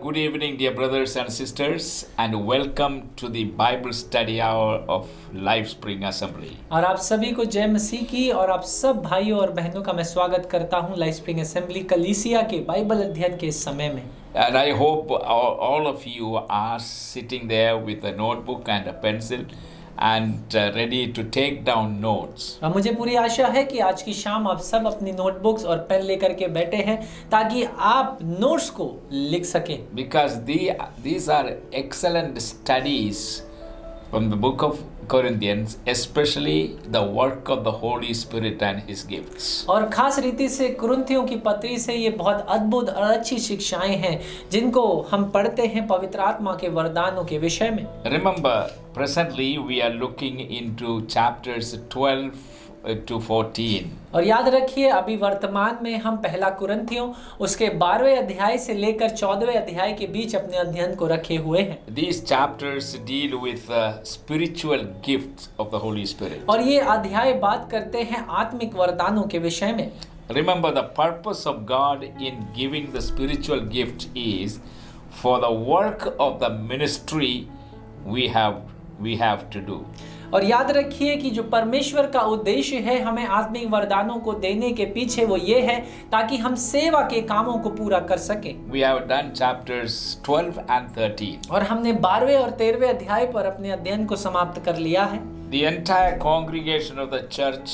good evening, dear brothers and sisters, and welcome to the Bible study hour of LifeSpring Assembly. और आप सभी को जय मसीह की और आप सब भाइयों और बहनों का मैं स्वागत करता हूं लाइफ स्प्रिंग असेंबली कलीसिया के बाइबल अध्ययन के इस समय में। And I hope all of you are sitting there with a notebook and a pencil and ready to take down notes. और मुझे पूरी आशा है कि आज की शाम आप सब अपनी नोटबुक्स और पेन लेकर के बैठे हैं ताकि आप नोट्स को लिख सकें। Because these are excellent studies from the book of Corinthians, especially the work of the Holy Spirit and His gifts. और खास रीति से कुरिन्थियों की पत्री से ये बहुत अद्भुत और अच्छी शिक्षाएं हैं जिनको हम पढ़ते हैं पवित्र आत्मा के वरदानों के विषय में। Remember, presently we are looking into chapters 12 to 14. और याद रखिए अभी वर्तमान में हम पहला कुरिन्थियों उसके 12वें अध्याय से लेकर 14वें अध्याय के बीच अपने अध्ययन को रखे हुए हैं। These chapters deal with the spiritual gifts of the Holy Spirit. और ये अध्याय बात करते हैं आत्मिक वरदानों के विषय में। Remember, the purpose of God in giving the spiritual gift is for the work of the ministry we have to do. और याद रखिए कि जो परमेश्वर का उद्देश्य है हमें आत्मिक वरदानों को देने के पीछे वो ये है ताकि हम सेवा के कामों को पूरा कर सकें। We have done chapters 12 and 13. और हमने 12वें और 13वें अध्याय पर अपने अध्ययन को समाप्त कर लिया है। The entire congregation of the church,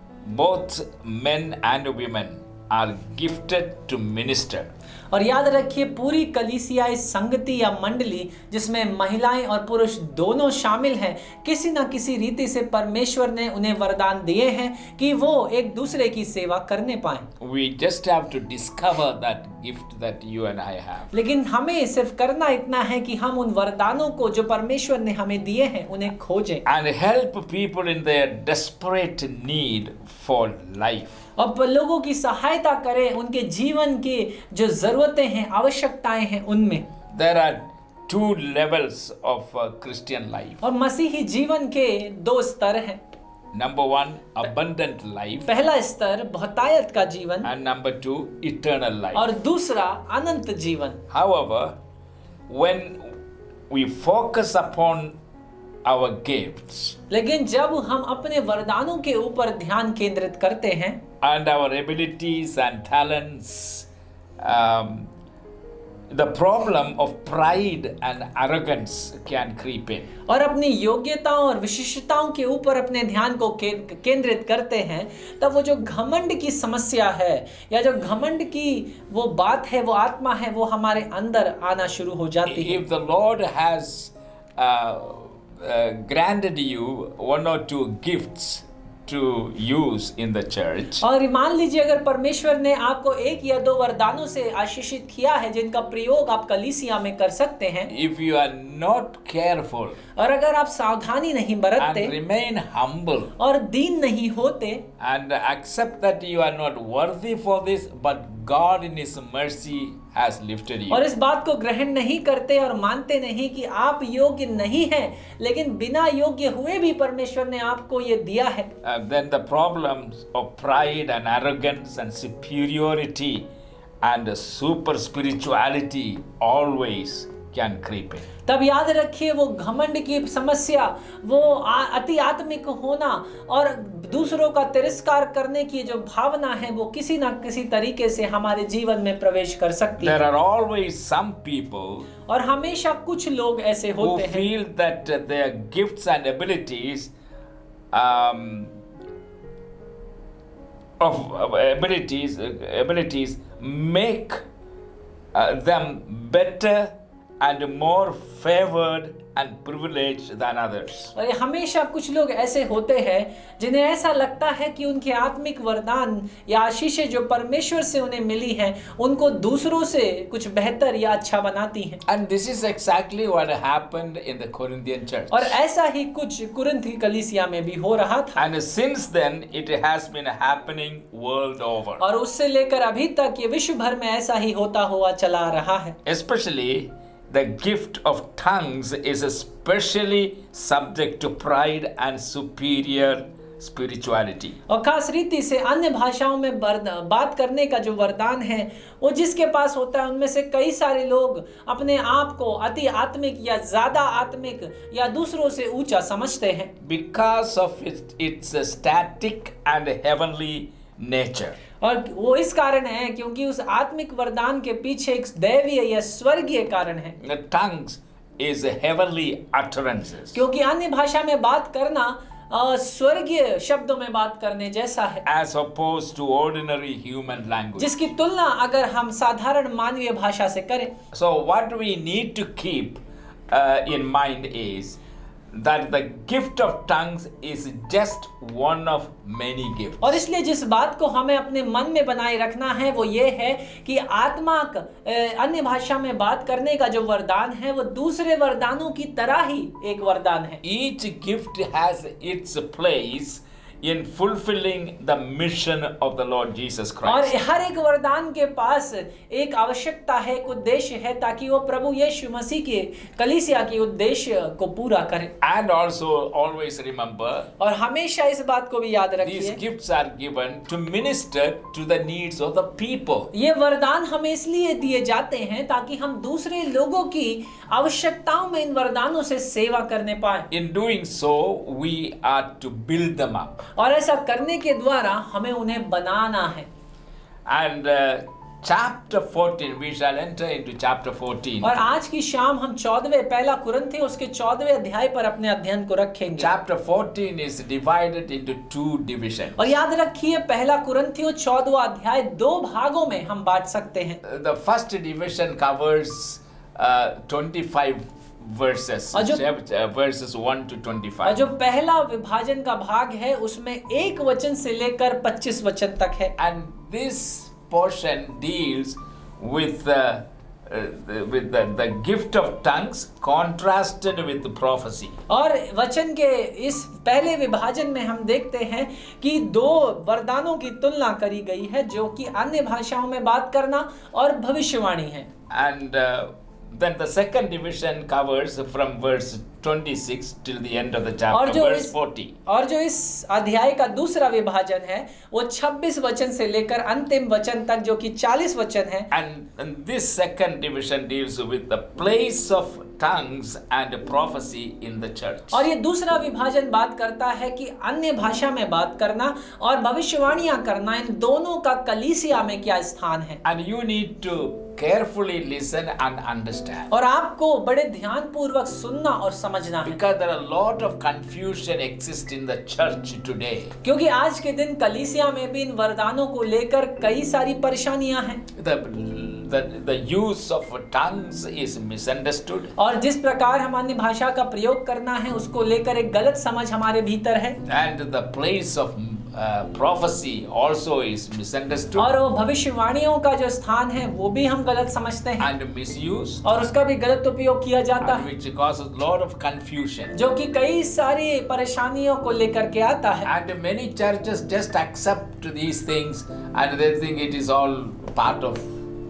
both men and women, are gifted to minister. और याद रखिए पूरी कलीसिया संगति या मंडली जिसमें महिलाएं और पुरुष दोनों शामिल हैं किसी न किसी रीति से परमेश्वर ने उन्हें वरदान दिए हैं कि वो एक दूसरे की सेवा करने पाएं। We just have to discover that gift that you and I have. लेकिन हमें सिर्फ करना इतना है कि हम उन वरदानों को जो परमेश्वर ने हमें दिए हैं उन्हें खोजें And help people in their desperate need for life. और लोगों की सहायता करें उनके जीवन की जो जरूरतें हैं आवश्यकताएं हैं उनमें। There are two levels of Christian life. और मसीही जीवन के दो स्तर हैं। Number one, abundant life. पहला स्तर बहुतायत का जीवन And number two, eternal life. और दूसरा अनंत जीवन। However, when we focus upon our gifts लेकिन जब हम अपने वरदानों के ऊपर ध्यान केंद्रित करते हैं and our abilities and talents, the problem of pride and arrogance can creep in. और अपनी योग्यताओं और विशिष्टताओं के ऊपर अपने ध्यान को केंद्रित करते हैं तब वो जो घमंड की समस्या है या जो घमंड की वो बात है वो आत्मा है वो हमारे अंदर आना शुरू हो जाती है। If the Lord has granted you one or two gifts to use in the church, और मान लीजिए अगर परमेश्वर ने आपको एक या दो वरदानों से आशीषित किया है जिनका प्रयोग आप कलीसिया में कर सकते हैं, if you are not careful और अगर आप सावधानी नहीं बरतते and remain humble और दीन नहीं होते and accept that you are not worthy for this, but God in His mercy has lifted you. और इस बात को ग्रहण नहीं करते और मानते नहीं कि आप योग्य नहीं हैं लेकिन बिना योग्य हुए भी परमेश्वर ने आपको ये दिया है, Then the problems of pride and arrogance and superiority and super spirituality always can creep in. तब याद रखिए वो घमंड की समस्या वो अति आत्मिक होना और दूसरों का तिरस्कार करने की जो भावना है वो किसी ना किसी तरीके से हमारे जीवन में प्रवेश कर सकती है। There are always some people और हमेशा कुछ लोग ऐसे who होते हैं feel that their gifts and abilities abilities make them better and more favored and privileged than others. और हमेशा कुछ लोग ऐसे होते हैं जिन्हें ऐसा लगता है कि उनके आत्मिक वरदान या आशीषें जो परमेश्वर से उन्हें मिली हैं उनको दूसरों से कुछ बेहतर या अच्छा बनाती हैं। And this is exactly what happened in the Corinthian church. और ऐसा ही कुछ कुरिन्थ की कलीसिया में भी हो रहा था। And since then it has been happening world over. और उससे लेकर अभी तक ये विश्व भर में ऐसा ही होता हुआ चला रहा है। Especially the gift of tongues is especially subject to pride and superior spirituality. और खास रीति से अन्य भाषाओं में बात करने का जो वरदान है वो जिसके पास होता है, उनमें से कई सारे लोग अपने आप को अति आत्मिक या ज्यादा आत्मिक या दूसरों से ऊंचा समझते हैं Because of its static and heavenly nature. और वो इस कारण है क्योंकि उस आत्मिक वरदान के पीछे एक दैवीय या स्वर्गीय कारण है। The tongues is heavenly utterances. क्योंकि अन्य भाषा में बात करना स्वर्गीय शब्दों में बात करने जैसा है, As opposed to ordinary human language. जिसकी तुलना अगर हम साधारण मानवीय भाषा से करें। So what we need to keep in mind is that the gift of tongues is just one of many gifts. और इसलिए जिस बात को हमें अपने मन में बनाए रखना है वो ये है कि आत्मा अन्य भाषा में बात करने का जो वरदान है वो दूसरे वरदानों की तरह ही एक वरदान है। Each gift has its place in fulfilling the mission of the Lord Jesus और Christ. हर एक वरदान के पास एक आवश्यकता है, एक उद्देश्य है ताकि वो प्रभु यीशु मसीह के कलीसिया के उद्देश्य को पूरा करे। And also always remember, और हमेशा इस बात को भी याद these रखिए, gifts are given to minister to the needs of the people. ये वरदान हमें इसलिए दिए जाते हैं ताकि हम दूसरे लोगों की आवश्यकताओं में इन वरदानों से सेवा करने पाए। In doing so, we are to build them up. और ऐसा करने के द्वारा हमें उन्हें बनाना है। And chapter 14, we shall enter into chapter 14. और आज की शाम हम 14वें पहला कुरिन्थियों उसके 14वें अध्याय पर अपने अध्ययन को रखेंगे। Chapter 14 is divided into two divisions. और याद रखिए पहला कुरिन्थियों 14वां अध्याय दो भागों में हम बांट सकते हैं। The first division covers 25 verses, verses 1 to 25. और जो पहला विभाजन का भाग है उसमें 1 वचन से लेकर 25 वचन तक है। And this portion deals with the gift of tongues contrasted with prophecy. और वचन के इस पहले विभाजन में हम देखते हैं कि दो वरदानों की तुलना करी गई है जो कि अन्य भाषाओं में बात करना और भविष्यवाणी है। And then the second division covers from verse 26 till the end of the chapter, verse 40. और जो इस अध्याय का दूसरा विभाजन है वो 26 वचन से लेकर अंतिम वचन तक जो कि 40 वचन है। And this second division deals with the place of tongues and prophecy in the church. और ये दूसरा विभाजन बात करता है कि अन्य भाषा में बात करना और भविष्यवाणियां करना इन दोनों का कलीसिया में क्या स्थान है। And you need to carefully listen and understand. और आपको बड़े ध्यानपूर्वक सुनना और समझना है। Because there are a lot of confusion exists in the church today. क्योंकि आज के दिन कलीसिया में भी इन वरदानों को लेकर कई सारी परेशानियां हैं। The use of tongues is misunderstood. और जिस प्रकार हम अन्य भाषा का प्रयोग करना है उसको लेकर एक गलत समझ हमारे भीतर है। And the place of prophecy also is misunderstood. और वो भविष्यवाणियों का जो स्थान है वो भी हम गलत समझते हैं। And misused. और उसका भी गलत उपयोग किया जाता है। Which causes a lot of confusion. जो कि कई सारी परेशानियों को लेकर के आता है। And many churches just accept these things and they think it is all part of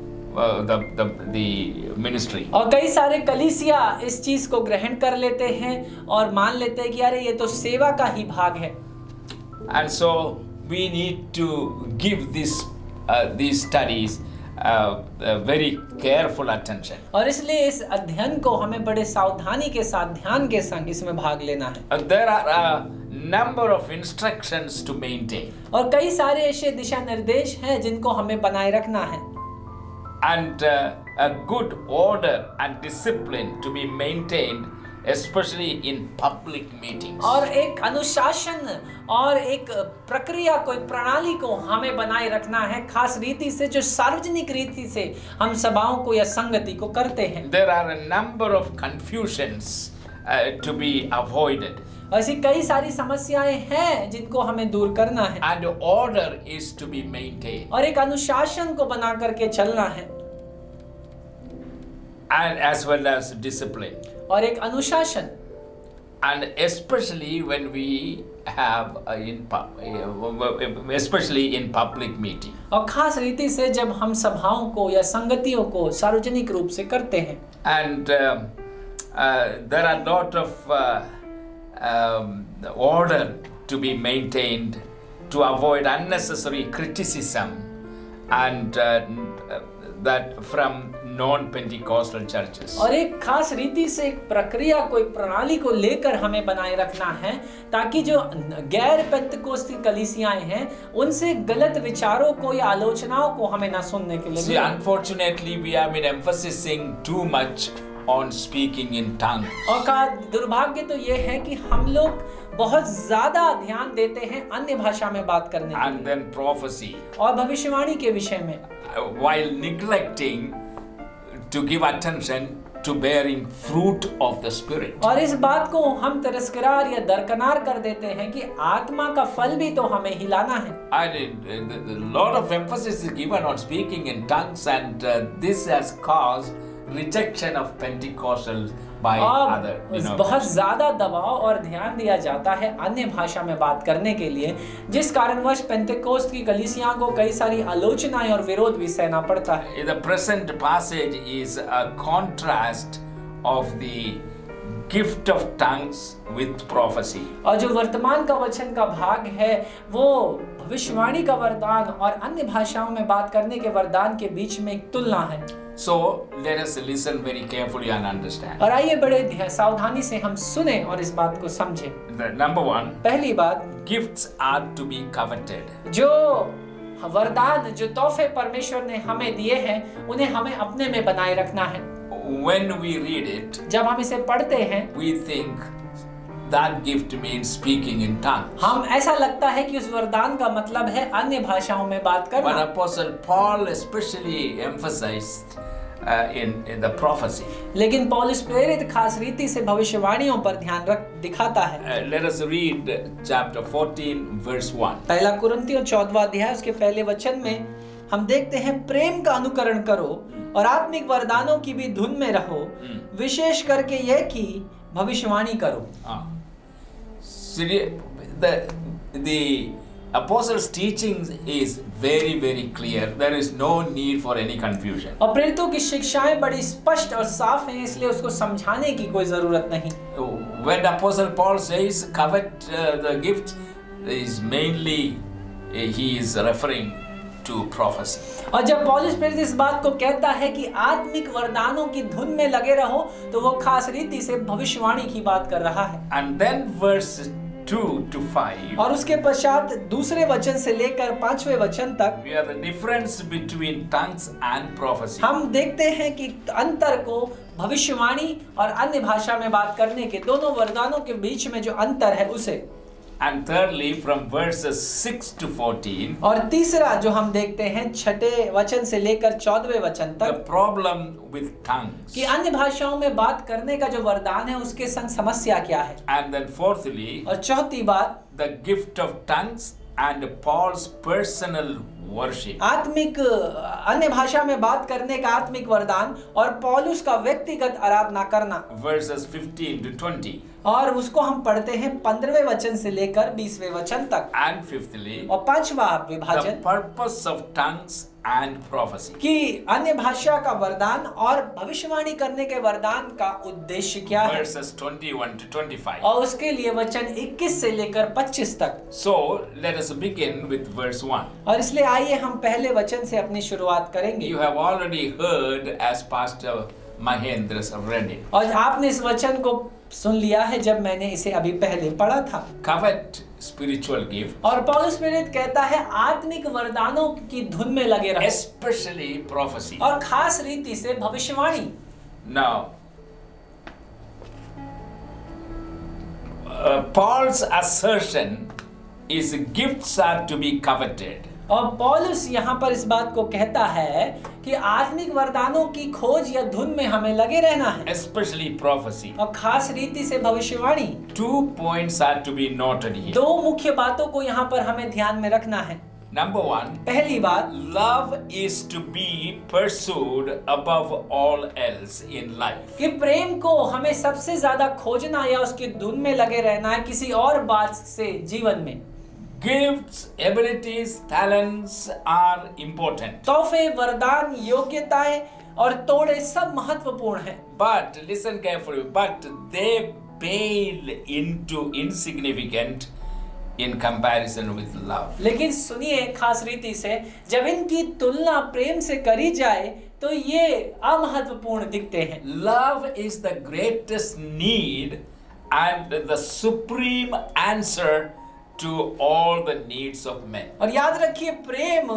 the ministry. और कई सारे कलीसिया इस चीज को ग्रहण कर लेते हैं और मान लेते हैं कि अरे ये तो सेवा का ही भाग है। And so we need to give these studies very careful attention. और इसलिए इस अध्ययन को हमें बड़े सावधानी के साथ ध्यान के संग इसमें भाग लेना है। There are a number of instructions to maintain. और कई सारे ऐसे दिशा निर्देश हैं जिनको हमें बनाए रखना है। And a good order and discipline to be maintained, especially in public meetings. और एक अनुशासन और एक प्रक्रिया को, एक प्रणाली को हमें बनाए रखना है, खास रीति से जो सार्वजनिक रीति से हम सभाओं को या संगति को करते हैं। There are a number of confusions to be avoided. ऐसी कई सारी समस्याएं हैं जिनको हमें दूर करना है। And order is to be maintained. और एक अनुशासन को बना करके चलना है। And as well as discipline. और एक अनुशासन। And especially when we have especially in public meeting. और खास रीति से जब हम सभाओं को या संगतियों को सार्वजनिक रूप से करते हैं। And there are lot of order to be maintained, to avoid unnecessary criticism and that from non-Pentecostal churches. और एक खास रीति से एक प्रक्रिया को, एक प्रणाली को लेकर हमें बनाए रखना है ताकि जो गैर पेंतकोस्ती कलीसियाएं हैं उनसे गलत विचारों को या आलोचनाओं को हमें ना सुनने के लिए See, unfortunately, we have been emphasizing too much on speaking in tongues. और दुर्भाग्य तो ये है कि हम लोग बहुत ज्यादा ध्यान देते हैं अन्य भाषा में बात करने के And then prophecy, और भविष्यवाणी के विषय में, while neglecting to give attention to bearing fruit of the Spirit. और इस बात को हम तिरस्कार या दरकिनार कर देते हैं कि आत्मा का फल भी तो हमें हिलाना है। And a lot of emphasis is given on speaking in tongues, and this has caused rejection of Pentecostals by other. बहुत ज्यादा दबाव और ध्यान दिया जाता है अन्य भाषा में बात करने के लिए, जिस कारणवश पेंटेकोस्ट की कलीसियाओं को कई सारी आलोचनाएं और विरोध भी सहना पड़ता है। The present passage is a contrast of the gift of tongues with prophecy. और जो वर्तमान का वचन का भाग है वो भविष्यवाणी का वरदान और अन्य भाषाओं में बात करने के वरदान के बीच में एक तुलना है। So let us listen very carefully and understand. और आइए बड़े सावधानी से हम सुने और इस बात को समझें। Number one, पहली बात, gifts are to be coveted. जो वरदान, जो तोहफे परमेश्वर ने हमें दिए हैं उन्हें हमें अपने में बनाए रखना है। When we read it, जब हम इसे पढ़ते हैं we think that gift means speaking in tongues. हम ऐसा लगता है कि उस वरदान का मतलब है अन्य भाषाओं में बात करना। But Apostle Paul especially emphasized in the prophecy. लेकिन पौलुस प्रेरित खास रीति से भविष्यवाणियों पर ध्यान दिखाता है। Let us read chapter 14 verse 1. पहला कुरिन्थियों 14वां अध्याय उसके पहले वचन में हम देखते हैं, प्रेम का अनुकरण करो और आत्मिक वरदानों की भी धुन में रहो, विशेष करके यह कि भविष्यवाणी करो। The apostles' teaching is very, very clear. There is no need for any confusion. और प्रेरितों की शिक्षाएं बड़ी स्पष्ट और साफ हैं, इसलिए उसको समझाने की कोई जरूरत नहीं। When Apostle Paul says covet the gift, is mainly he is referring to prophecy. और जब पौलुस प्रेरित इस बात को कहता है कि आत्मिक वरदानों की धुन में लगे रहो, तो वो खास रीति से भविष्यवाणी की बात कर रहा है। And then verse 2 to 5. और उसके पश्चात दूसरे वचन से लेकर 5वें वचन तक We have the difference between tongues and prophecy. हम देखते हैं कि अंतर को भविष्यवाणी और अन्य भाषा में बात करने के दोनों वरदानों के बीच में जो अंतर है उसे। And thirdly, from verses 6 to 14. और तीसरा जो हम देखते हैं 6ठे वचन से लेकर 14वें वचन The तक, problem with tongues. कि अन्य भाषाओं में बात करने का जो वरदान है उसके संग समस्या क्या है। And then fourthly, और चौथी बात, the gift of tongues and Paul's personal worship. आत्मिक अन्य भाषा में बात करने का आत्मिक वरदान और पौलुस का व्यक्तिगत आराधना करना। Verses 15 to 20. और उसको हम पढ़ते हैं 15वें वचन से लेकर 20वें वचन तक। And fifthly, और 5वां विभाजन, the purpose of tongues and prophecy. कि अन्य भाषा का वरदान और भविष्यवाणी करने के वरदान का उद्देश्य क्या है। Verses 21 to 25. और उसके लिए वचन 21 से लेकर 25 तक। So let us begin with verse 1. और इसलिए आइए हम पहले वचन से अपनी शुरुआत करेंगे। You have already heard as Pastor Mahendra read it. और आपने इस वचन को सुन लिया है जब मैंने इसे अभी पहले पढ़ा था। Covet spiritual gift, और पौलुस प्रेरित कहता है आत्मिक वरदानों की धुन में लगे रहो, especially prophecy. और खास रीति से भविष्यवाणी। Now, Paul's assertion is gifts are to be coveted. और पौलुस यहाँ पर इस बात को कहता है कि आत्मिक वरदानों की खोज या धुन में हमें लगे रहना है, Especially prophecy. और खास रीति से भविष्यवाणी। 2 points are to be noted here. दो मुख्य बातों को यहाँ पर हमें ध्यान में रखना है। Number 1, पहली बात, love is to be pursued above all else in life. कि प्रेम को हमें सबसे ज्यादा खोजना या उसकी धुन में लगे रहना है किसी और बात से जीवन में। Gifts, abilities, talents are important. तोहफे, वरदान, योग्यताएं और तोड़े सब महत्वपूर्ण हैं। But listen carefully, but they pale into insignificant in comparison with love. लेकिन सुनिए खास रीति से, जब इनकी तुलना प्रेम से करी जाए तो ये अमहत्वपूर्ण दिखते हैं। Love is the greatest need and the supreme answer to all the needs of men. और याद रखिए, प्रेम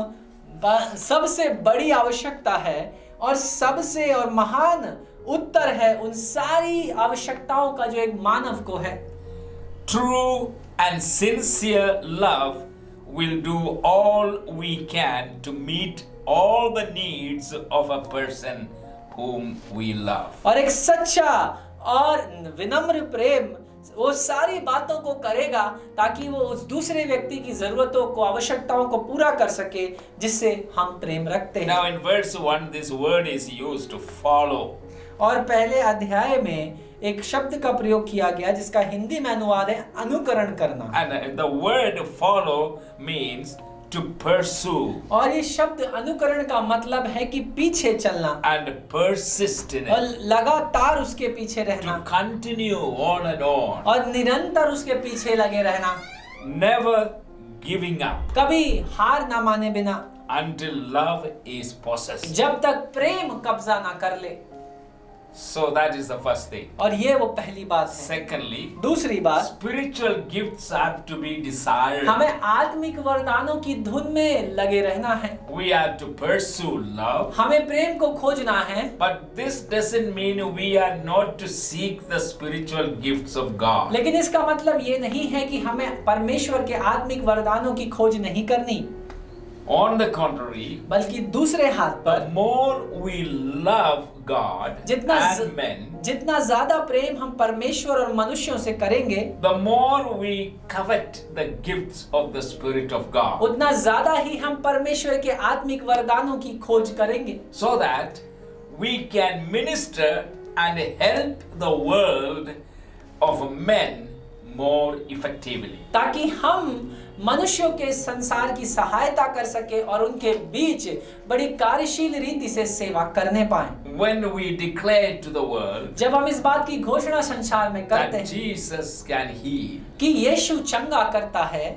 सबसे बड़ी आवश्यकता है और सबसे और महान उत्तर है उन सारी आवश्यकताओं का जो एक मानव को है। True and sincere love will do all we can to meet all the needs of a person whom we love. और एक सच्चा और विनम्र प्रेम वो सारी बातों को करेगा ताकि वो उस दूसरे व्यक्ति की जरूरतों को, आवश्यकताओं को पूरा कर सके जिससे हम प्रेम रखते हैं। Now in verse 1 this word is used to follow. और पहले अध्याय में एक शब्द का प्रयोग किया गया जिसका हिंदी में अनुवाद है अनुकरण करना। And the word follow means to pursue. और ये शब्द अनुकरण का मतलब है कि पीछे चलना And persist in और it. लगातार उसके पीछे रहना To continue on and on. और निरंतर उसके पीछे लगे रहना, Never giving up कभी हार ना माने बिना, until love is possessed. जब तक प्रेम कब्जा ना कर ले। So that is the first thing. और ये वो पहली बात है। Secondly, दूसरी बात, spiritual gifts are to be desired. हमें आत्मिक वरदानों की धुन में लगे रहना है। We are to pursue love. हमें प्रेम को खोजना है। But this doesn't mean we are not to seek the spiritual gifts of God. लेकिन इसका मतलब ये नहीं है कि हमें परमेश्वर के आत्मिक वरदानों की खोज नहीं करनी। On the contrary, बल्कि दूसरे हाथ the पर more we love God and men, जितना ज्यादा प्रेम हम परमेश्वर और मनुष्यों से करेंगे, the more we covet the gifts of the Spirit of God. उतना ज्यादा ही हम परमेश्वर के आत्मिक वरदानों की खोज करेंगे, So that we can minister and help the world of men more effectively. ताकि हम मनुष्यों के संसार की सहायता कर सके और उनके बीच बड़ी कार्यशील रीति से सेवा करने पाए। When we declare to the world जब हम इस बात की घोषणा संसार में करते that हैं Jesus can heal, कि यीशु चंगा करता है,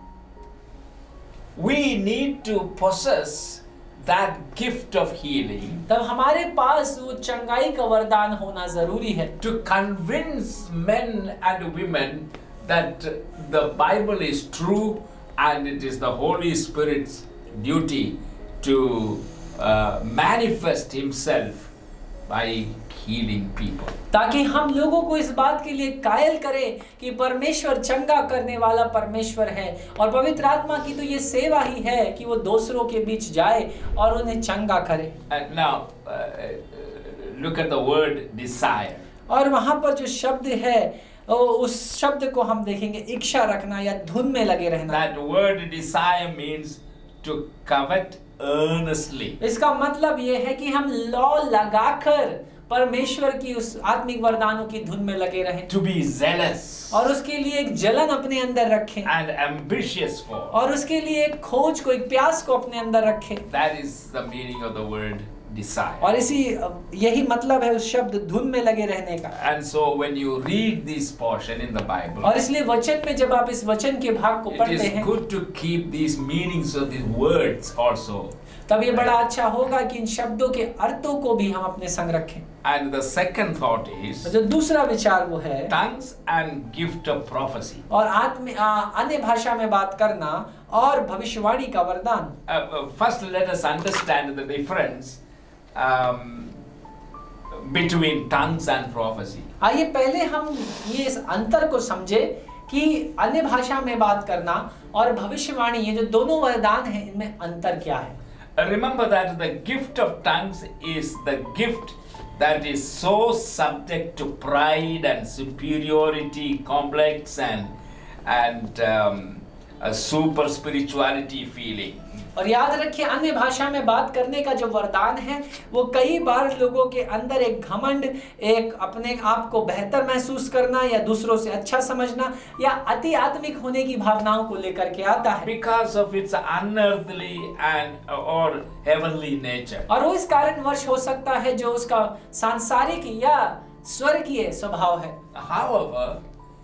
we need to possess that gift of healing तब हमारे पास वो चंगाई का वरदान होना जरूरी है to convince men and women that the Bible is true and it is the Holy Spirit's duty to manifest Himself by healing people. ताकि हम लोगों को इस बात के लिए कायल करें कि परमेश्वर चंगा करने वाला परमेश्वर है और पवित्र आत्मा की तो ये सेवा ही है कि वो दूसरों के बीच जाए और उन्हें चंगा करे। And now look at the word desire. और वहां पर जो शब्द है उस शब्द को हम देखेंगे इच्छा रखना या धुन में लगे रहना। That word desire means to covet earnestly. इसका मतलब ये है कि हम लौ लगाकर परमेश्वर की उस आत्मिक वरदानों की धुन में लगे रहें, To be zealous और उसके लिए एक जलन अपने अंदर रखें and ambitious for. और उसके लिए एक खोज को, एक प्यास को अपने अंदर रखें। That is the meaning of the word desire. और यही मतलब है उस शब्द धुन में लगे रहने का। And so when you read this portion in the Bible, और इसलिए वचन में जब आप इस वचन के भाग को it पढ़ते is हैं good to keep these meanings of these words also. तब ये बड़ा अच्छा होगा कि इन शब्दों के अर्थों को भी हम अपने संग रखें। And the second thought is जो दूसरा विचार वो है tongues and gift of prophecy. और अन्य भाषा में बात करना और भविष्यवाणी का वरदान। First let us understand the difference between tongues and prophecy. आइए पहले हम ये इस अंतर को समझे कि अन्य भाषा में बात करना और भविष्यवाणी, ये जो दोनों वरदान हैं, इनमें अंतर क्या है। Remember that the gift of tongues is the gift that is so subject to pride and superiority complex and a super spirituality feeling. और याद रखिए अन्य भाषा में बात करने का जो वरदान है वो कई बार लोगों के अंदर एक घमंड, एक अपने आप को बेहतर महसूस करना या दूसरों से अच्छा समझना या अति आत्मिक होने की भावनाओं को लेकर के आता है। Because of its unearthly and or heavenly nature. और वो इस कारणवश हो सकता है जो उसका सांसारिक या स्वर्गीय स्वभाव है। However,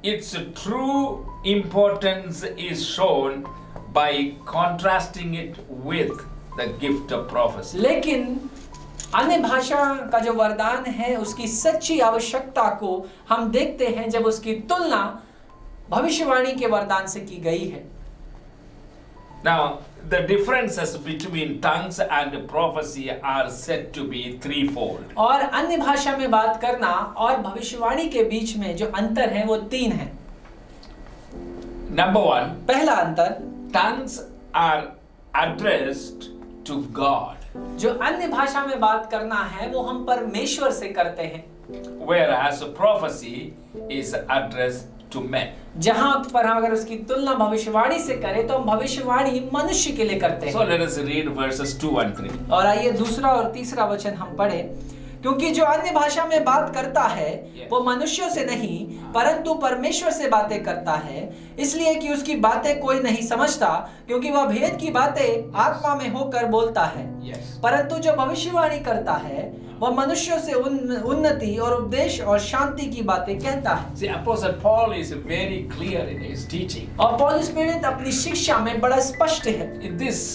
its true importance is shown by contrasting it with the gift of prophecy. लेकिन अन्य भाषा का जो वरदान है उसकी सच्ची आवश्यकता को हम देखते हैं जब उसकी तुलना भविष्यवाणी के वरदान से की गई है। Now, the differences between tongues and prophecy are said to be threefold. और अन्य भाषा में बात करना और भविष्यवाणी के बीच में जो अंतर है वो 3 है। Number 1, पहला अंतर, tongues are addressed to God, जो अन्य भाषा में बात करना है वो हम परमेश्वर से करते हैं, whereas prophecy is addressed to men. जहां पर हम अगर उसकी तुलना भविष्यवाणी से करें तो हम भविष्यवाणी मनुष्य के लिए करते हैं। So let us read verses 2 and 3. और आइए दूसरा और तीसरा वचन हम पढ़ें। क्योंकि जो अन्य भाषा में बात करता है वो मनुष्यों से नहीं परंतु परमेश्वर से बातें करता है, इसलिए कि उसकी बातें कोई नहीं समझता, क्योंकि वह भेद की बातें आत्मा में होकर बोलता है। परंतु जो भविष्यवाणी करता है वह मनुष्यों से उन्नति और उपदेश और शांति की बातें कहता है। See, Apostle Paul is very clear in his teaching. और पौलुस प्रेरित अपनी शिक्षा में बड़ा स्पष्ट है। In this,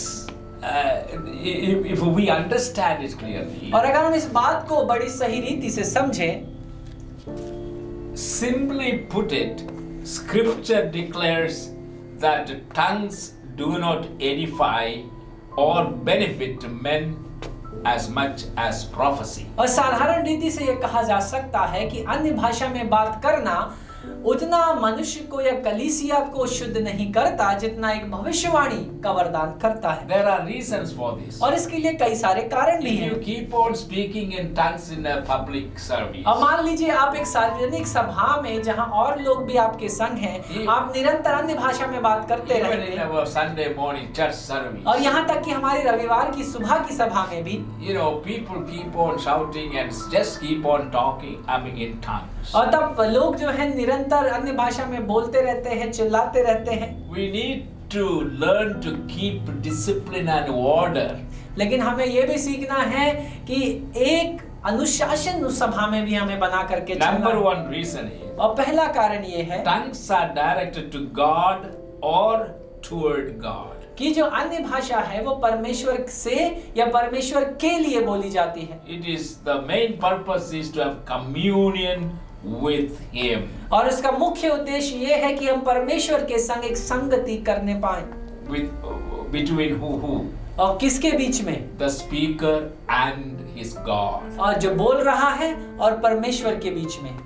if we understand it clearly, और अगर हम इस बात को बड़ी सही रीति से समझें, simply put it, Scripture declares that tongues do not edify or benefit men as much as prophecy. और साधारण रीति से यह कहा जा सकता है कि अन्य भाषा में बात करना उतना मनुष्य को या कलीसिया को शुद्ध नहीं करता जितना एक भविष्यवाणी का वरदान करता है। There are reasons for this. और इसके लिए कई सारे कारण भी If हैं। you keep on speaking in tongues in a public service, अब मान लीजिए आप एक सार्वजनिक सभा में जहां और लोग भी आपके संग हैं, आप निरंतर अन्य भाषा में बात करते even in रहेंगे, our Sunday morning church service, और यहाँ तक कि हमारी रविवार की सुबह की सभा में भी people keep on shouting and just keep on talking, in tongues. और तब लोग जो है निरंतर अन्य भाषा में बोलते रहते हैं, चिल्लाते रहते हैं। We need to learn to keep discipline and order. लेकिन हमें यह भी सीखना है कि एक अनुशासन उस सभा में भी हमें बना करके चलना। Number one reason is, और पहला कारण ये है tongues are directed to God or toward God. कि जो अन्य भाषा है वो परमेश्वर से या परमेश्वर के लिए बोली जाती है। It is the main purpose is to have communion with Him. और इसका मुख्य उद्देश्य ये है कि हम परमेश्वर के संग एक संगति करने पाएं। Between who? और किसके बीच में? The speaker and his God. और जो बोल रहा है और परमेश्वर के बीच में।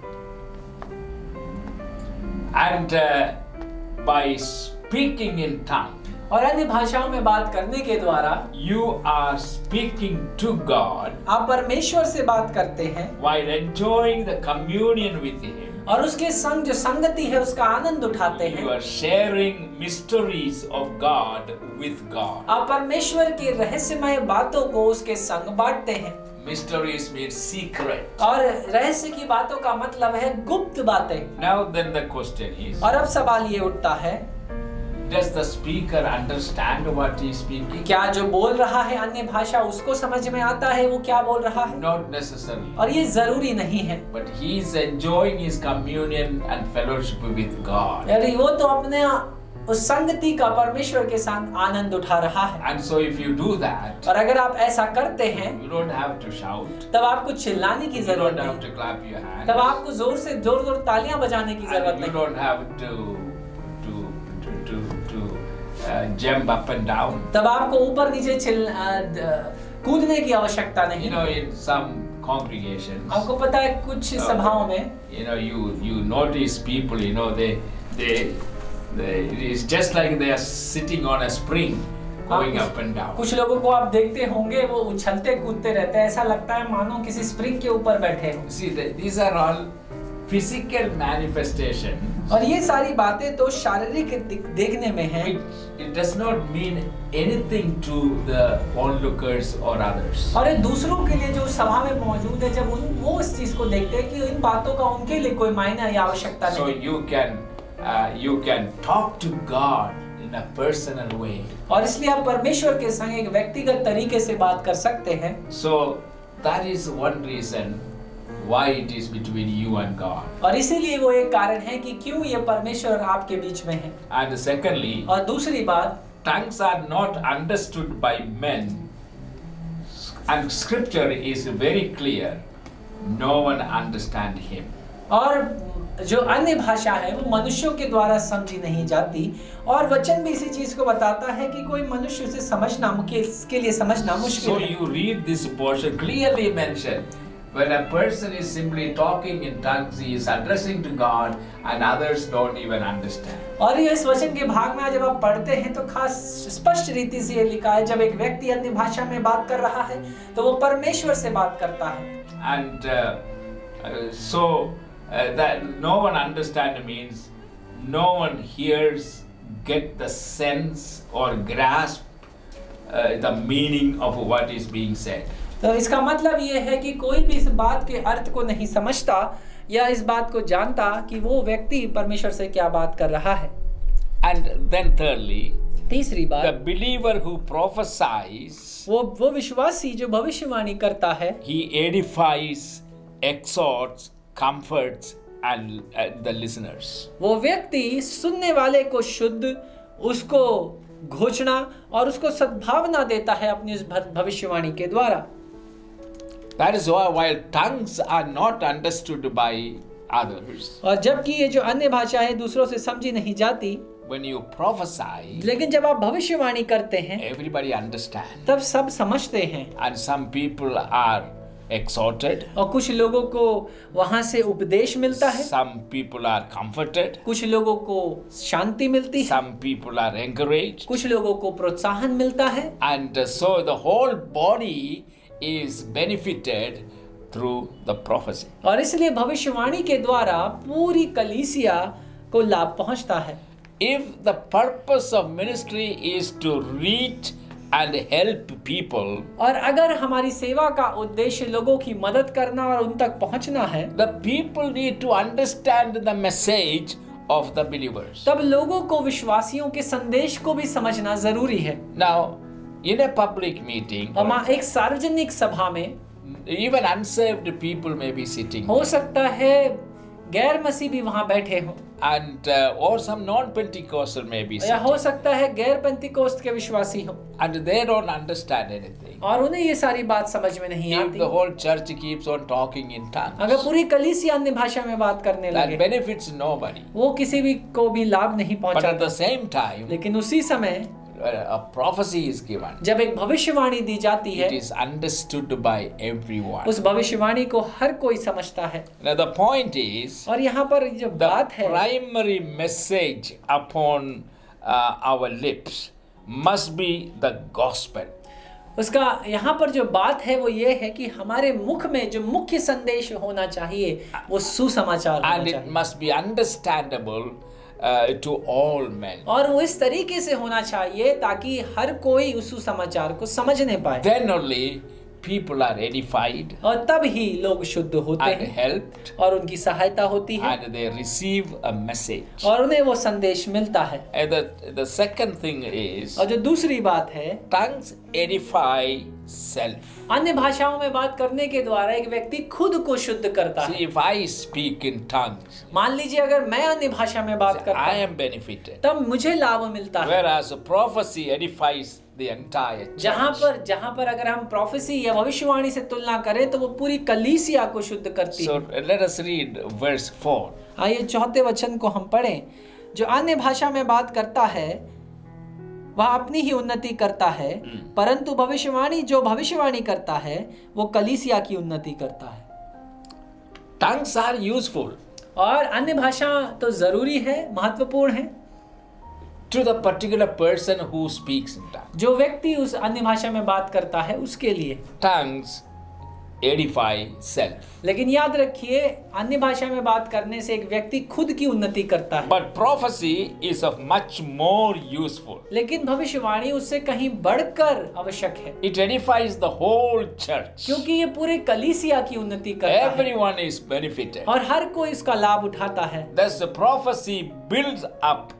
And by speaking in tongues, और अन्य भाषाओं में बात करने के द्वारा you are speaking to God, आप परमेश्वर से बात करते हैं while enjoying the communion with Him. और उसके संग जो संगति है उसका आनंद उठाते हैं। You are sharing mysteries of God with God. आप परमेश्वर के रहस्यमय बातों को उसके संग बांटते हैं। Mysteries means secret. और रहस्य की बातों का मतलब है गुप्त बातें। Now then the question is, और अब सवाल ये उठता है, does the speaker understand what he is speaking? क्या जो बोल रहा है अन्य भाषा उसको समझ में आता है वो क्या बोल रहा है? Not necessarily. और ये जरूरी नहीं है। But he is enjoying his communion and fellowship with God. यानी वो तो अपने उस संगति का परमेश्वर के साथ आनंद उठा रहा है। And so if you do that, और अगर आप ऐसा करते हैं you don't have to shout. तब आपको चिल्लाने की You जरूरत don't have नहीं, to clap your hands. तब आपको जोर से जोर तालियां बजाने की जरूरत And you नहीं, don't have to jump up and down. तब आपको ऊपर नीचे कूदने की आवश्यकता नहीं। In some congregations, आपको पता है कुछ सभाओं में you notice people, it is just like they are sitting on a spring going up and down. कुछ लोगों को आप देखते होंगे वो उछलते कूदते रहते हैं, ऐसा लगता है मानो किसी स्प्रिंग के ऊपर बैठे हो। See, these are all physical manifestations. और ये सारी बातें तो शारीरिक देखने में हैं। It does not mean anything to the onlookers or others. और ये दूसरों के लिए जो सभा में मौजूद है, जब वो इस चीज को देखते हैं कि इन बातों का उनके लिए कोई मायने या आवश्यकता So नहीं। you can talk to God in a personal way. और इसलिए आप परमेश्वर के संग एक व्यक्तिगत तरीके से बात कर सकते हैं। So that is one reason why it is between you and God. और इसीलिए वो एक कारण है कि क्यों ये परमेश्वर आपके बीच में है। And secondly, और दूसरी बात, tongues are not understood by men, and scripture is very clear. No one understand him. और जो अन्य भाषा है वो मनुष्यों के द्वारा समझी नहीं जाती, और वचन भी इसी चीज को बताता है कि कोई मनुष्य उसे समझना इसके लिए समझना मुश्किल So है। you read this portion clearly mentioned. When a person is simply talking in tongues, he is addressing to God, and others don't even understand. और ये इस वचन के भाग में जब आप पढ़ते हैं तो खास स्पष्ट रीति से ये लिखा है, जब एक व्यक्ति अन्य भाषा में बात कर रहा है तो वो परमेश्वर से बात करता है। And so that no one understand means no one hears, get the sense or grasp the meaning of what is being said. तो इसका मतलब ये है कि कोई भी इस बात के अर्थ को नहीं समझता या इस बात को जानता कि वो व्यक्ति परमेश्वर से क्या बात कर रहा है। And then thirdly, तीसरी बात, the believer who prophesies, वो विश्वासी जो भविष्यवाणी करता है, he edifies, exhorts, comforts and the listeners. वो व्यक्ति सुनने वाले को शुद्ध, उसको घोषणा और उसको सद्भावना देता है अपनी उस भविष्यवाणी के द्वारा। That is why while tongues are not understood by others, और जबकि ये जो अन्य भाषा है दूसरों से समझी नहीं जाती, when you prophesy, लेकिन जब आप भविष्यवाणी करते हैं everybody understands. तब सब समझते हैं। And some people are exhorted, और कुछ लोगों को वहां से उपदेश मिलता है, some people are comforted, कुछ लोगों को शांति मिलती है, some people are encouraged, कुछ लोगों को प्रोत्साहन मिलता है। and so the whole body is benefited through the prophecy. और इसलिए भविष्यवाणी के द्वारा पूरी कलीसिया को लाभ पहुंचता है। If the purpose of ministry is to reach and help people, और अगर हमारी सेवा का उद्देश्य लोगों की मदद करना और उन तक पहुंचना है, the people need to understand the message of the believers. तब लोगों को विश्वासियों के संदेश को भी समझना जरूरी है। Now, in a public meeting, और एक सार्वजनिक सभा में even unsaved people may be sitting, हो सकता है गैर मसीह भी वहां बैठे हों, and or some non-Pentecostal may be या sitting, हो सकता है गैर पेंतिकोस्त के विश्वासी हों, and they don't understand anything. और उन्हें ये सारी बात समझ में नहीं If आती। the whole church keeps on talking in tongues, अगर पूरी कलीसिया अन्य भाषा में बात करने that लगे, benefits nobody. वो किसी भी को भी लाभ नहीं But at पहुंचाता। the same time, लेकिन उसी समय a prophecy is given. जब एक भविष्यवाणी दी जाती है, It is understood by everyone. उस भविष्यवाणी को हर कोई समझता है। Now the point is, और यहाँ पर जो the बात है, primary message upon our lips must be the gospel. उसका यहाँ पर जो बात है वो ये है कि हमारे मुख में जो मुख्य संदेश होना चाहिए वो सुसमाचार होना And it चाहिए, must be understandable to all men. और वो इस तरीके से होना चाहिए ताकि हर कोई उस सुसमाचार को समझने पाए। Then only people are edified और तब ही लोग शुद्ध होते and हैं helped, और उनकी सहायता होती है and they receive a message. और उन्हें वो संदेश मिलता है। And the second thing is, और जो दूसरी बात है, tongues edify self. अन्य भाषाओं में बात करने के द्वारा एक व्यक्ति खुद को शुद्ध करता See, है। if I speak in tongues, मान लीजिए अगर मैं अन्य भाषा में बात करता I हूं, am benefited. तब मुझे लाभ मिलता है। Whereas prophecy edifies the entire church. जहां पर अगर हम प्रोफेसी या भविष्यवाणी से तुलना करें तो वो पूरी कलीसिया को शुद्ध करती So है। let us read verse 4. आइए चौथे वचन को हम पढ़ें। जो अन्य भाषा में बात करता है वह अपनी ही उन्नति करता है, परंतु जो भविष्यवाणी करता है वो कलीसिया की उन्नति करता है। Tongues are useful और अन्य भाषा तो जरूरी है, महत्वपूर्ण है to the particular person who speaks in tongues. जो व्यक्ति उस अन्य भाषा में बात करता है उसके लिए। Tongues edify self. लेकिन याद रखिए अन्य भाषा में बात करने से एक व्यक्ति खुद की उन्नति करता है, But prophecy is of much more useful. लेकिन भविष्यवाणी उससे कहीं बढ़कर आवश्यक है, It edifies the whole church. क्योंकि ये पूरे कलीसिया की उन्नति करता है Everyone is benefited. और हर कोई इसका लाभ उठाता है। Thus the prophecy builds up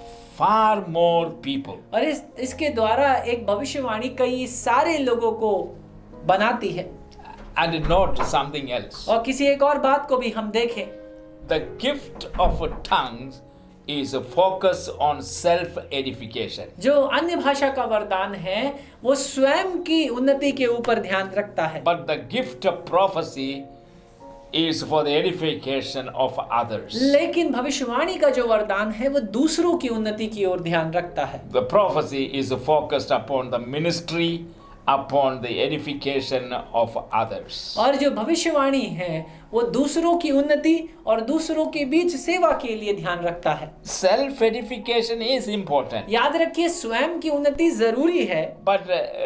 far more people. और इसके द्वारा एक भविष्यवाणी कई सारे लोगों को बनाती है। And note something else. और किसी एक और बात को भी हम देखें, The gift of tongues is a focus on self-edification. जो अन्य भाषा का वरदान है वो स्वयं की उन्नति के ऊपर ध्यान रखता है, But the gift of prophecy is for the edification of others. लेकिन भविष्यवाणी का जो वरदान है वो दूसरों की उन्नति की ओर ध्यान रखता है। The prophecy is focused upon the ministry, upon the edification of others. और जो भविष्यवाणी है वो दूसरों की उन्नति और दूसरों के बीच सेवा के लिए ध्यान रखता है। Self edification is important, याद रखिए स्वयं की उन्नति जरूरी है, but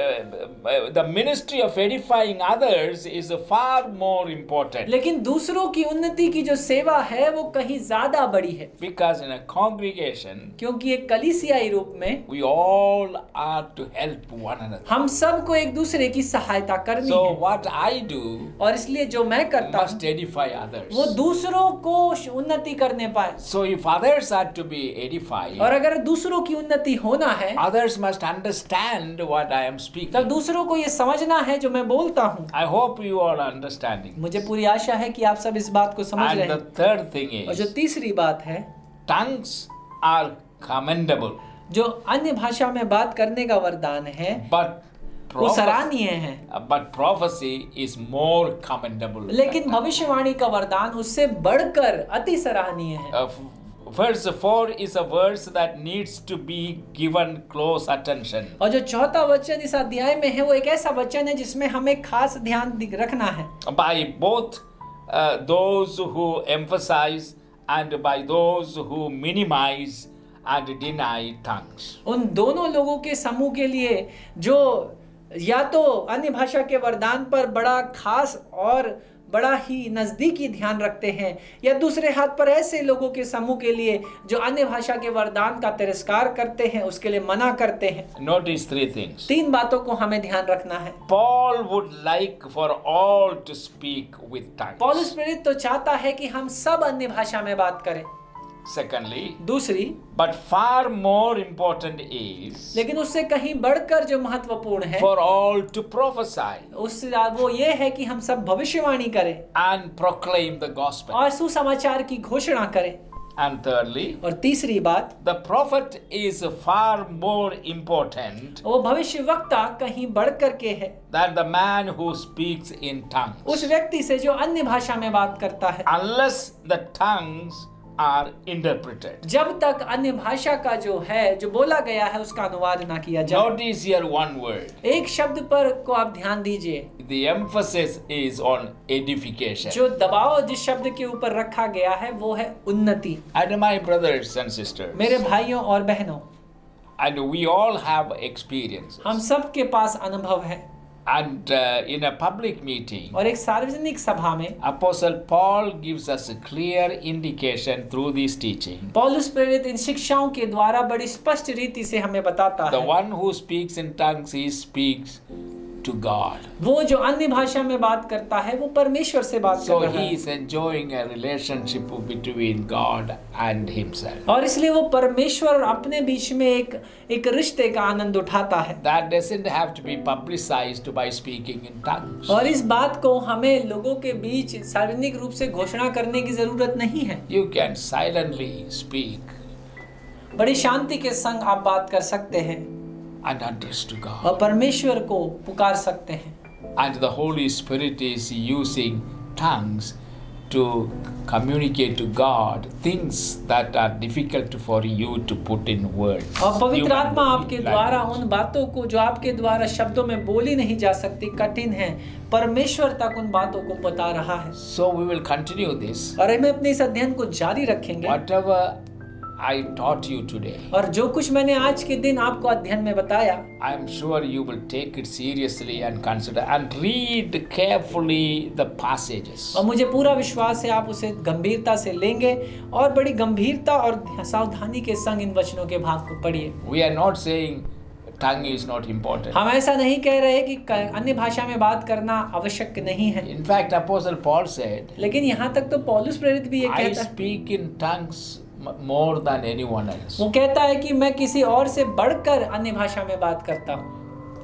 the ministry of edifying others is far more important. लेकिन दूसरों की उन्नति की जो सेवा है वो कहीं ज्यादा बड़ी है, Because in a congregation, क्योंकि एक कलीसियाई रूप में we all are to help one another. हम सबको एक दूसरे की सहायता करनी So है, what I do और इसलिए जो मैं करता must हूँ edify others. वो दूसरों को उन्नति करने पाए। So if others are to be edified, और अगर दूसरों की उन्नति होना है others must understand what I am तब speaking. दूसरों को ये समझना है जो मैं बोलता हूँ। I hope you are understanding. मुझे पूरी आशा है कि आप सब इस बात को समझ रहे And the हैं। third thing और जो is, तीसरी बात है, tongues are commendable, जो अन्य भाषा में बात करने का वरदान है but वो सराहनीय है, but prophecy is more commendable. लेकिन भविष्यवाणी का वरदान उससे बढ़कर अति सराहनीय है। Verse 4 is a verse that needs to be given close attention. और जो चौथा वचन इस अध्याय में है वो एक ऐसा वचन है जिसमें हमें खास ध्यान रखना है, By both those who emphasize and by those who minimize and deny tongues. उन दोनों लोगों के समूह के लिए जो या तो अन्य भाषा के वरदान पर बड़ा खास और बड़ा ही नजदीकी ध्यान रखते हैं, या दूसरे हाथ पर ऐसे लोगों के समूह के लिए जो अन्य भाषा के वरदान का तिरस्कार करते हैं, उसके लिए मना करते हैं। Notice three things. तीन बातों को हमें ध्यान रखना है। Paul would like for all to speak with tongues. पौलुस प्रेरित तो चाहता है कि हम सब अन्य भाषा में बात करें। Secondly, दूसरी, but far more important is लेकिन उससे कहीं बढ़कर जो महत्वपूर्ण है for all to prophesy उससे वो ये है कि हम सब भविष्यवाणी करें and proclaim the gospel. और सुसमाचार की घोषणा करें। And thirdly, और तीसरी बात, the prophet is far more important वो भविष्यवक्ता कहीं बढ़कर के है than the man who speaks in tongues. उस व्यक्ति से जो अन्य भाषा में बात करता है, Unless the tongues are interpreted. जब तक अन्य भाषा का जो है जो बोला गया है उसका अनुवाद ना किया जाए। Notice here one word. एक शब्द पर को आप ध्यान दीजिए, The emphasis is on edification. जो दबाव जिस शब्द के ऊपर रखा गया है वो है उन्नति। And my brothers and sisters, मेरे भाइयों और बहनों, and we all have experiences. हम सब के पास अनुभव है, And in a public meeting, और एक सार्वजनिक सभा में Apostle Paul gives us a clear indication through this teaching. पौलुस प्रेरित इन शिक्षाओं के द्वारा बड़ी स्पष्ट रीति से हमें बताता The है, one who speaks in tongues, he speaks to God. वो जो अन्य भाषा में बात करता है वो परमेश्वर से बात So कर रहा he है, is enjoying a relationship between God and himself. और इसलिए वो परमेश्वर और अपने बीच में एक रिश्ते का आनंद उठाता है। That doesn't have to be publicized by speaking in tongues. और इस बात को हमें लोगों के बीच सार्वजनिक रूप से घोषणा करने की जरूरत नहीं है। You can silently speak बड़ी शांति के संग आप बात कर सकते हैं and address to God. और परमेश्वर को पुकार सकते हैं, And the Holy Spirit is using tongues to communicate to God things that are difficult for you to put in words. और पवित्र Human आत्मा आपके द्वारा language. उन बातों को जो आपके द्वारा शब्दों में बोली नहीं जा सकती, कठिन है, परमेश्वर तक उन बातों को बता रहा है। So we will continue this. और हम अपने इस अध्ययन को जारी रखेंगे, Whatever I taught you today, और जो कुछ मैंने आज के दिन आपको अध्ययन में बताया, I am sure you will take it seriously and consider and read carefully the passages. और मुझे पूरा विश्वास है आप उसे गंभीरता से लेंगे और बड़ी गंभीरता और सावधानी के संग इन वचनों के भाग को पढ़िए। We are not saying tongue is not important. हम ऐसा नहीं कह रहे कि अन्य भाषा में बात करना आवश्यक नहीं है, In fact, Apostle Paul said, लेकिन यहाँ तक तो पौलुस प्रेरित भी ये I कहता है, speak in tongues more than anyone else. वो कहता है कि मैं किसी और से बढ़कर अन्य भाषा में बात करता हूँ।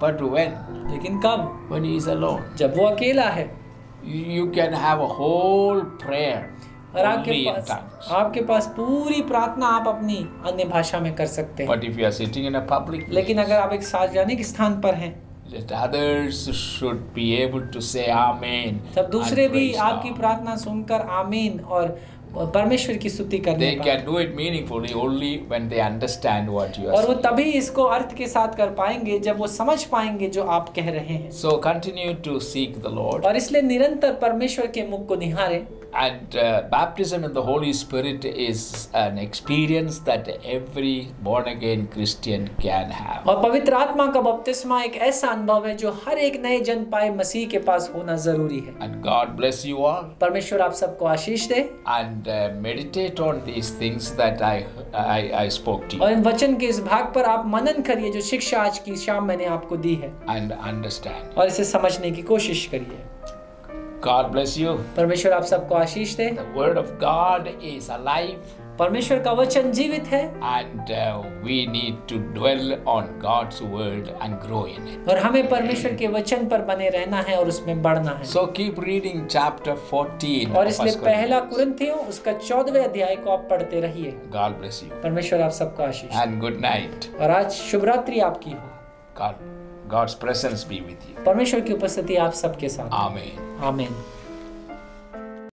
But when? लेकिन कब? When he is alone. जब वो अकेला है You can have a whole prayer और only in tongues. आपके पास पूरी प्रार्थना आप अपनी अन्य भाषा में कर सकते हैं। But if you are sitting in a public लेकिन place, अगर आप एक सार्वजनिक स्थान पर हैं that others should be able to say Amen. तब दूसरे and भी praise आपकी God. प्रार्थना सुनकर आमीन और परमेश्वर की स्तुति करने They पाए। can do it meaningfully only when they understand what you are और वो saying. तभी इसको अर्थ के साथ कर पाएंगे जब वो समझ पाएंगे जो आप कह रहे हैं। So continue to seek the Lord. और इसलिए निरंतर परमेश्वर के मुख को निहारें। And baptism in the Holy Spirit is an experience that every born again Christian can have. और पवित्र आत्मा का बपतिस्मा एक ऐसा अनुभव है जो हर एक नए जन पाए मसीह के पास होना जरूरी है। And God bless you all. परमेश्वर आप सबको आशीष दे And meditate on these things that I spoke to you. और इन वचन के इस भाग पर आप मनन करिए जो शिक्षा आज की शाम मैंने आपको दी है And understand. और इसे समझने की कोशिश करिए। God bless you. परमेश्वर आप सबको आशीष दे। The Word of God is alive. परमेश्वर का वचन जीवित है And we need to dwell on God's Word and grow in it. और हमें परमेश्वर के वचन पर बने रहना है और उसमें बढ़ना है। So keep reading chapter 14. और of इसलिए 1 पहला Corinthians. कुरिन्थियों उसका 14वें अध्याय को आप पढ़ते रहिए। God bless you. परमेश्वर आप सबको आशीष And good night. दे। और आज शुभ रात्रि आपकी हो। God's presence be with you. परमेश्वर की उपस्थिति आप सबके साथ। Amen. आमीन।